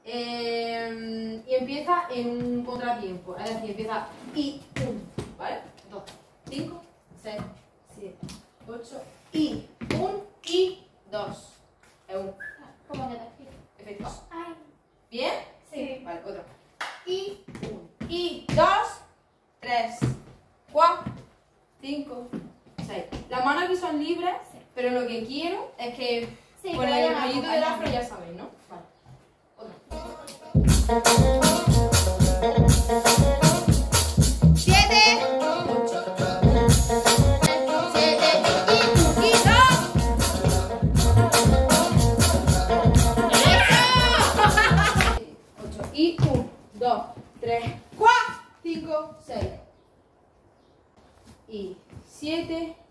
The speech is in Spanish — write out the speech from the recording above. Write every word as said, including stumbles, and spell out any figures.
Eh, y empieza en un contratiempo. Es decir, empieza y uno, ¿vale? dos, cinco, seis, siete, ocho y un y dos. Es un. ¿Cómo que te explico? Efectos. Ay. ¿Bien? Sí. Vale, otro. Y uno. Y dos, tres, cuatro, cinco, seis. Las manos aquí son libres, Sí. pero lo que quiero es que Sí, con que el vayan rollito del acompañando. afro ya sabéis, ¿no? Vale. Otro. Siete, ocho, siete y, y dos. ocho y uno, dos, tres, cuatro, cinco, seis y siete.